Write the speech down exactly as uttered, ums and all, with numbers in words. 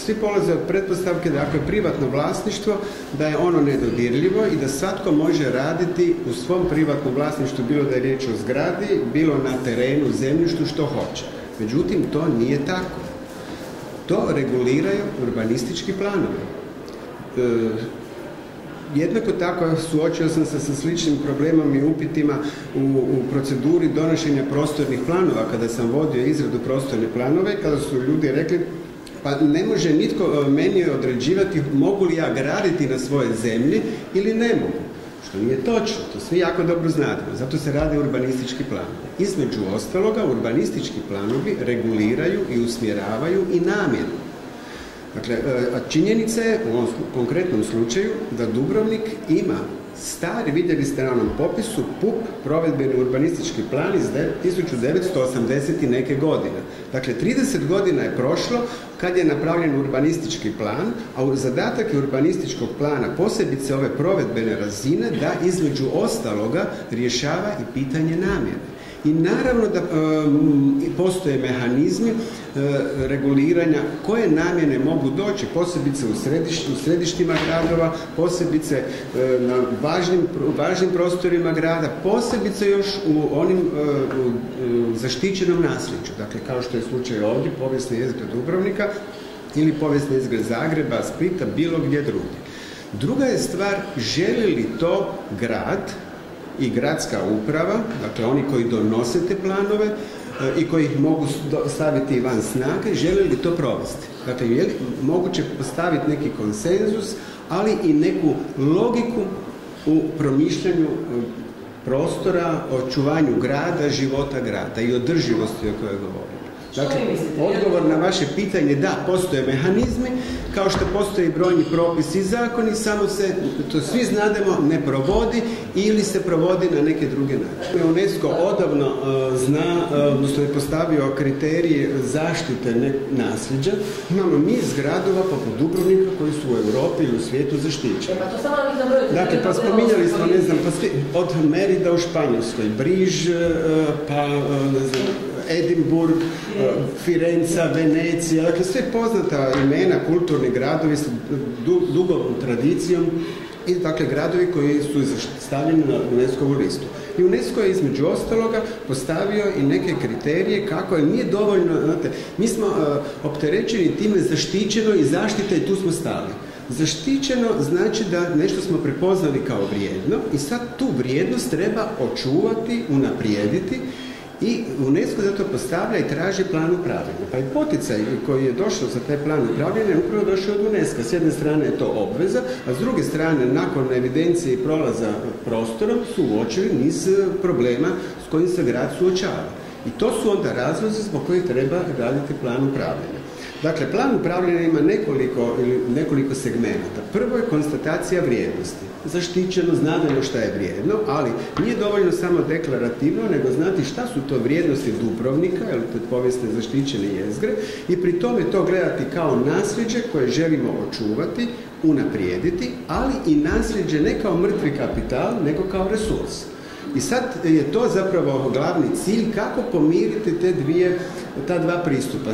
Svi polaze od pretpostavke da ako je privatno vlasništvo, da je ono nedodirljivo i da svatko može raditi u svom privatnom vlasništvu, bilo da je riječ o zgradi, bilo na terenu, zemljištu, što hoće. Međutim, to nije tako. To reguliraju urbanistički planovi. E, jednako tako suočio sam se sa sličnim problemom i upitima u, u proceduri donošenja prostornih planova, kada sam vodio izradu prostornih planove, kada su ljudi rekli pa ne može nitko meni određivati mogu li ja graditi na svojoj zemlji ili ne mogu. Što nije točno, to svi jako dobro znademo, zato se rade urbanistički planovi. Između ostaloga, urbanistički planovi reguliraju i usmjeravaju i namjenu. Dakle, činjenica je u ovom konkretnom slučaju da Dubrovnik ima stari, vidjeli ste na onom popisu, P U P, provedbeni urbanistički plan iz tisuću devetsto osamdeset i neke godine. Dakle, trideset godina je prošlo kad je napravljen urbanistički plan, a zadatak je urbanističkog plana, posebice ove provedbene razine, da između ostaloga rješava i pitanje namjene. I naravno da e, postoje mehanizmi e, reguliranja koje namjene mogu doći, posebice u, središ, u središtima gradova, posebice e, na važnim, važnim prostorima grada, posebice još u onim e, u, u zaštićenom nasljeđu. Dakle, kao što je slučaj ovdje, povijesna jezgra Dubrovnika ili povijesna jezgra Zagreba, Splita, bilo gdje drugdje. Druga je stvar, želi li to grad i gradska uprava, dakle oni koji donose te planove e, i koji ih mogu staviti van snage, žele li to provesti. Dakle, je li moguće postaviti neki konsenzus, ali i neku logiku u promišljanju prostora, očuvanju grada, života grada i održivosti o kojoj govorim. Dakle, odgovor na vaše pitanje, da, postoje mehanizmi, kao što postoje brojni propisi i zakoni, samo se, to svi znademo, ne provodi ili se provodi na neke druge načine. UNESCO odavno uh, zna, odnosno uh, je postavio kriterije zaštite nasljeđa. Imamo niz gradova poput Dubrovnika koji su u Europi ili u svijetu zaštićeni. Dakle, pa spominjali smo, ne znam, pa svi, od Merida u Španjolskoj, Briž, uh, pa, uh, ne znam, Edinburgh, Firenca, Venecija, dakle sve poznata imena, kulturni gradovi s dugom tradicijom i dakle gradovi koji su stavljeni na UNESCO-vu listu. I UNESCO je između ostaloga postavio i neke kriterije kako je nije dovoljno, znate, mi smo uh, opterećeni time zaštićeno i zaštita i tu smo stali. Zaštićeno znači da nešto smo prepoznali kao vrijedno i sad tu vrijednost treba očuvati, unaprijediti. I UNESCO zato postavlja i traži plan upravljanja. Pa i poticaj koji je došao za taj plan upravljanja je upravo došao od UNESCO. S jedne strane je to obveza, a s druge strane, nakon evidencije i prolaza prostorom, su uočili niz problema s kojim se grad suočava. I to su onda razlozi zbog kojih treba raditi plan upravljanja. Dakle, plan upravljanja ima nekoliko, ili nekoliko segmenata. Prvo je konstatacija vrijednosti. Zaštićeno, znademo šta je vrijedno, ali nije dovoljno samo deklarativno, nego znati šta su to vrijednosti Dubrovnika, ili povijesne zaštićene jezgre, i pri tome to gledati kao nasljeđe koje želimo očuvati, unaprijediti, ali i nasljeđe ne kao mrtvi kapital, nego kao resurs. I sad je to zapravo glavni cilj kako pomiriti te dvije, ta dva pristupa.